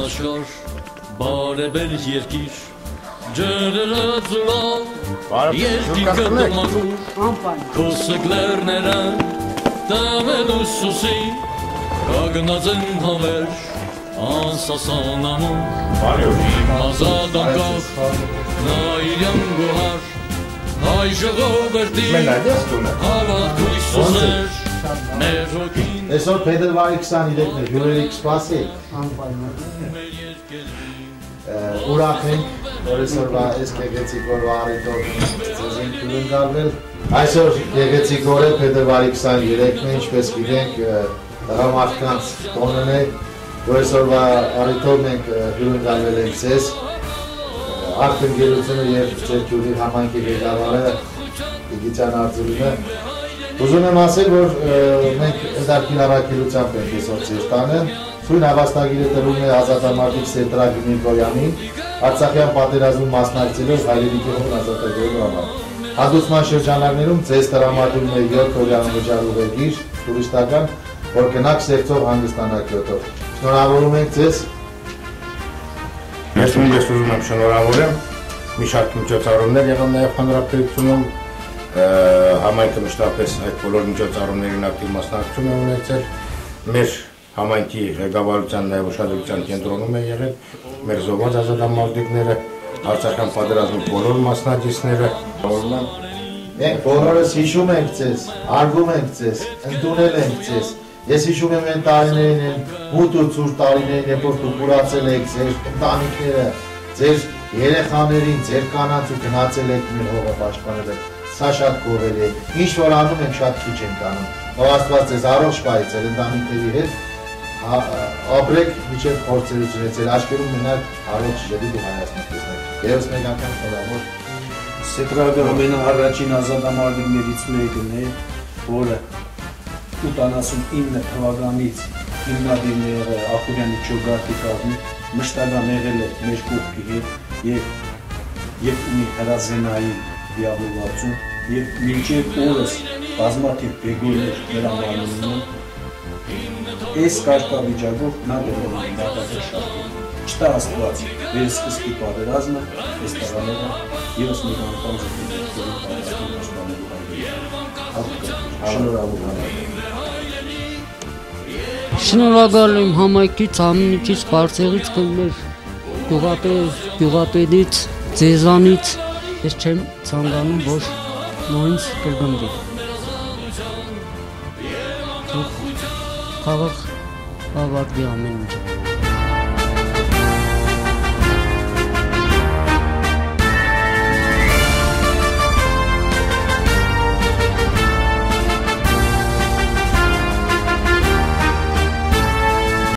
աշխարհ բարևել երկիր ջրերը ծլալ երկինքը դմակուր քո սգլերները տվել ուսուսի կագնած են հավերժ անսասան ամուր ազատ անկախ նայրյան գոհար հայ ժողովրդի հավատ հույսուներ մեր հոգին Այսօր փետրվարի 23-ն է, հյուրերի կսպասի ուրախ ենք, որ այսօրվա այս գեղեցիկ օրվա առիթով ձեզ ենք հյուրընկալվել Այսօր գեղեցիկ օր է, փետրվարի 23-ն է, ինչպես գիտենք, տղամարդկանց տոնն է, որ այսօրվա առիթով մենք հյուրընկալվել ենք ձեզ Արտընկերությունը և ձեր հյուրի համայնքի ղեկավարը Տիգրան Արձուրինը Ուզում եմ ասել, որ մենք հետաքրքիր առաքելությամբ ենք այսօր ձեզ տանը Սույն հավաստագիրը տրվում է ազատամարտիկ Սեդրակ Գրիգորյանին Արցախյան պատերազմում մասնակցելով հայրենի գյուղն ազատագրելու համար Հանդուսման շրջանակներում ձեզ տրամադրում է 7 օրյա վճարուղեգիր տուրիստական, որ գնաք ստեղծող հանգստանաք 7 օր Շնորհավորում ենք ձեզ Ես ուզում եմ շնորհավորեմ մի շարք միջոցառումներ եղան նաև հանրապետությունում համայնքը մշտապես այդ բոլոր միջոցառումներին ակտիվ մասնակցություն է ունեցել մեր համայնքի ղեկավարության նաև ուշադրության կենտրոնում է եղել մեր զոհված ազատամարտիկները Արցախյան պատերազմի բոլոր մասնակիցները Մենք բոլորս հիշում ենք ձեզ, արվում ենք ձեզ, ընդունել ենք ձեզ Ես հիշում եմ այն տարիներին, այն մութ ու ցուրտ տարիներին, երբ որ դուք կուրացել եք ձեր ընտանիքները, ձեր երեխաներին, ձեր կանանց ու գնացել եք մեր հողը պաշտպանել Սա շատ գովելի է, ինչ որ անում ենք շատ քիչ ենք անում Թող Աստված ձեզ առողջ պահի ձեր ընտանիքների հետ ապրեք մինչև փորձերություն ձեր աչքերում մենակ առողջ ջրի ու Հայաստան տեսնեք Եվս մեկ անգամ շնորհավոր Սեդրակը ամենաառաջին ազատամարտիկներից մեկն է, որը 89 թվականից հիմնադիրն է եղել Ախուրյանի Չոգարտի կազմի, մշտական եղել է մեր կողքի հետ եւ ունի հրազենային դիավորվածություն եւ մինչև օրս բազմաթիվ բեգորներ նրա մարմինն են այս կարգավիճակով նա դրել է դատապաշտպան Չտա Աստված վերսկսկի պատերազմը այս տղաները եւս մի անգամ Շնորհակալ եմ համայնքից, ամենից բարձրից կլներ գյուղապետից, ձեզանից ես չեմ ցանկանում, որ նույնս կգնդի Խաղաղ ավարտվի ամեն ինչ